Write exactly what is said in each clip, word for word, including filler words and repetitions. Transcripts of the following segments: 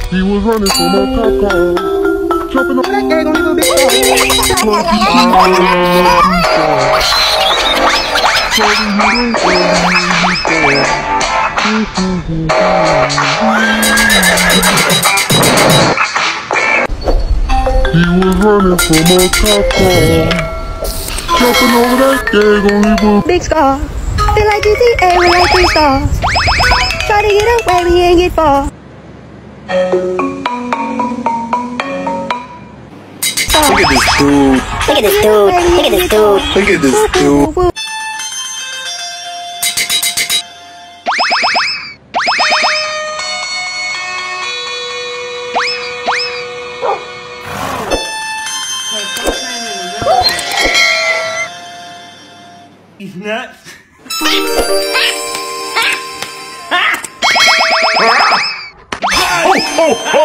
He was running from a cop car, jumping on that egg on his big car. He was running from a cop car, jumping over that egg on his big scar. Feel like G T A with like three stars. Try to get away, we ain't get far. Look at this dude. Look at this dude. Look at this dude. Look at this dude. He's nuts. Ho ho ho!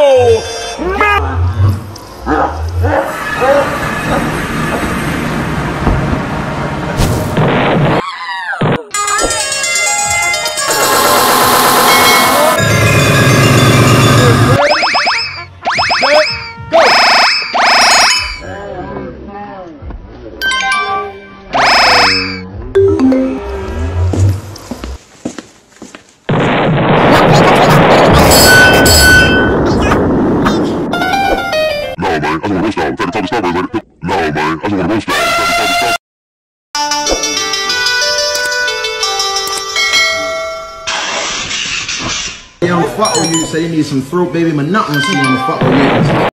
No, man, I just want to roast dog. Try to talk to Starbucks later. No, man, I just want to roast dog. Try to talk to Starbucks. They don't fuck with you, so you need some fruit, baby. But nothing to see on the fuck with you.